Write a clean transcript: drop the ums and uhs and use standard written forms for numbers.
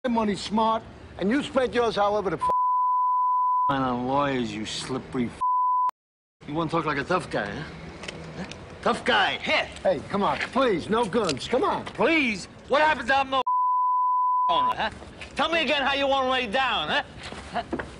money smart, and you spent yours however the on lawyers, you slippery You want to talk like a tough guy, huh? Tough guy, hit. Hey, come on, please, no guns, come on. Please? What happens if I'm no owner, huh? Tell me again how you want to lay down, huh?